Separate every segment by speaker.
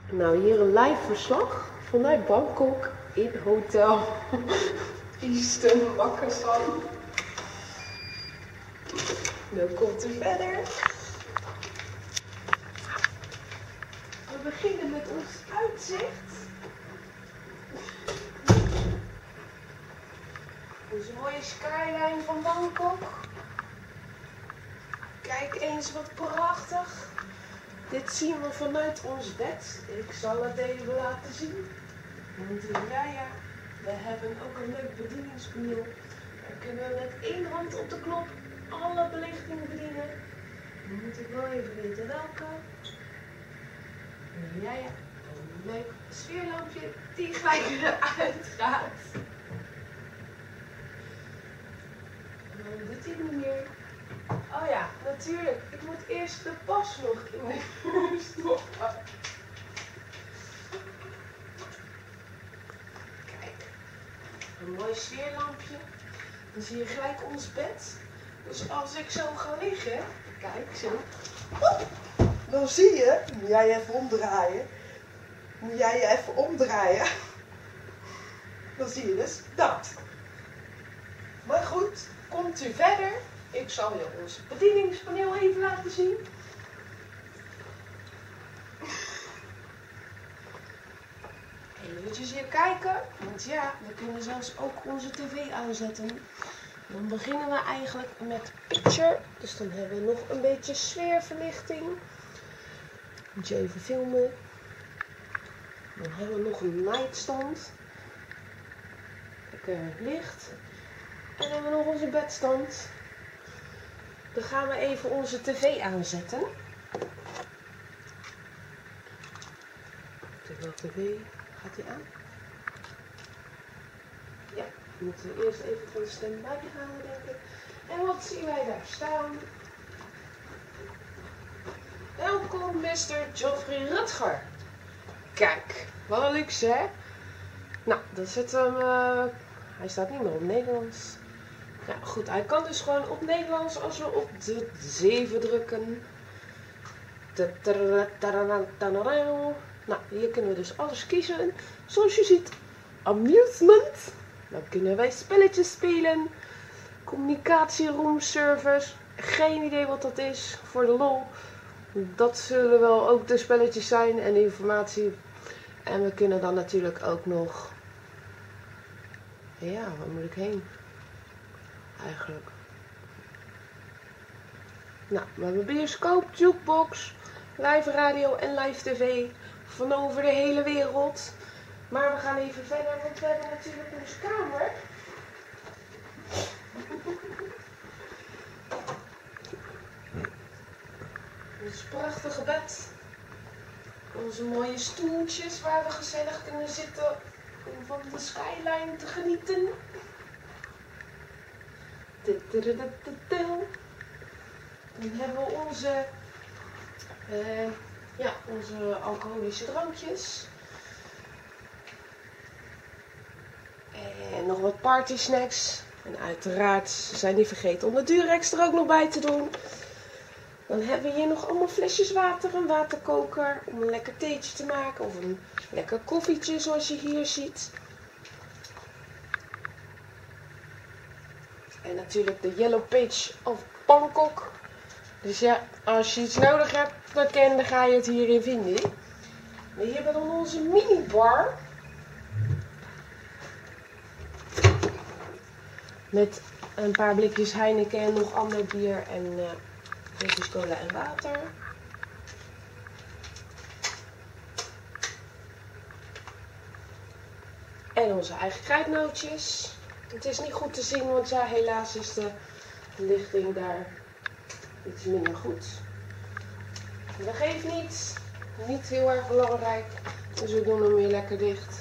Speaker 1: Nou, hier een live verslag vanuit Bangkok in Hotel Easton Makassan. Dan komt u verder. We beginnen met ons uitzicht. Onze mooie skyline van Bangkok. Kijk eens wat prachtig. Dit zien we vanuit ons bed. Ik zal het even laten zien. Want ja, we hebben ook een leuk bedieningspaneel. Daar kunnen we met één hand op de knop alle belichtingen bedienen. Dan moet ik wel even weten welke. Ja, een leuk sfeerlampje die gelijk eruit gaat. En dan doet hij niet meer. Oh ja, natuurlijk. Ik moet eerst de pas nog in de stoppen. Kijk, een mooi sfeerlampje. Dan zie je gelijk ons bed. Dus als ik zo ga liggen, kijk zo. Dan zie je, moet jij je even omdraaien. Dan zie je dus dat. Maar goed, komt u verder. Ik zal je ons bedieningspaneel even laten zien. Even hier kijken, want ja, we kunnen zelfs ook onze tv aanzetten. Dan beginnen we eigenlijk met picture. Dus dan hebben we nog een beetje sfeerverlichting. Moet je even filmen. Dan hebben we nog een nightstand. Lekker licht. En dan hebben we nog onze bedstand. Dan gaan we even onze tv aanzetten. TV, gaat die aan? Ja, we moeten eerst even van de standby gaan, denk ik. En wat zien wij daar staan? Welkom, Mr. Geoffrey Rutger. Kijk, wat een luxe, hè? Nou, dan zetten we hem... hij staat niet meer op Nederlands. Ja, goed, hij kan dus gewoon op Nederlands als we op de 7 drukken. Nou, hier kunnen we dus alles kiezen. Zoals je ziet, amusement. Dan kunnen wij spelletjes spelen. Communicatie, roomservice. Geen idee wat dat is, voor de lol. Dat zullen wel ook de spelletjes zijn en informatie. En we kunnen dan natuurlijk ook nog... ja, waar moet ik heen? Eigenlijk. Nou, we hebben bioscoop, jukebox, live radio en live tv van over de hele wereld. Maar we gaan even verder, want we hebben natuurlijk onze kamer. Ons prachtige bed. Onze mooie stoeltjes waar we gezellig kunnen zitten om van de skyline te genieten. Dan hebben we onze alcoholische drankjes. En nog wat party snacks. En uiteraard zijn die vergeten om de Durex er ook nog bij te doen. Dan hebben we hier nog allemaal flesjes water, een waterkoker om een lekker theetje te maken. Of een lekker koffietje zoals je hier ziet. En natuurlijk de Yellow Page of Bangkok. Dus ja, als je iets nodig hebt, dan ga je het hierin vinden. We hebben dan onze minibar. Met een paar blikjes Heineken en nog ander bier en blikjes cola en water. En onze eigen kruidnootjes. Het is niet goed te zien, want ja, helaas is de lichting daar iets minder goed. Maar dat geeft niet. Niet heel erg belangrijk. Dus we doen hem weer lekker dicht.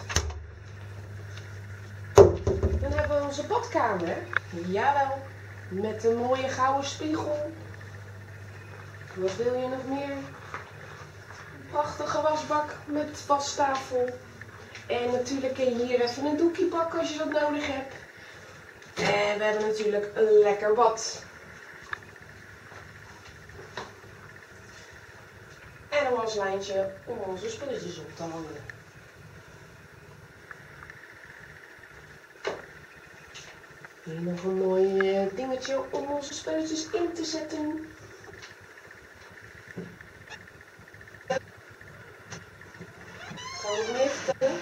Speaker 1: Dan hebben we onze badkamer. Jawel. Met een mooie gouden spiegel. Wat wil je nog meer? Een prachtige wasbak met wastafel. En natuurlijk kun je hier even een doekje pakken als je dat nodig hebt. En we hebben natuurlijk een lekker bad. En dan was waslijntje om onze spulletjes op te hangen. Hier nog een mooi dingetje om onze spulletjes in te zetten. Gaan we nog meer vertellen?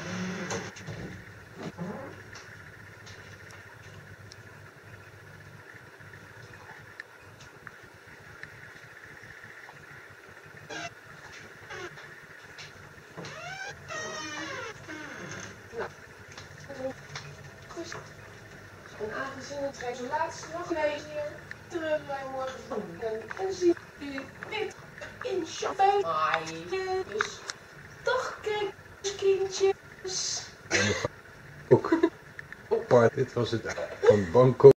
Speaker 1: En aangezien het geen laatste nog lezen hier, terug wij morgen van en zien u dit in champagne. Dus dag kindjes.
Speaker 2: Ook apart, dit was het van Bangkok.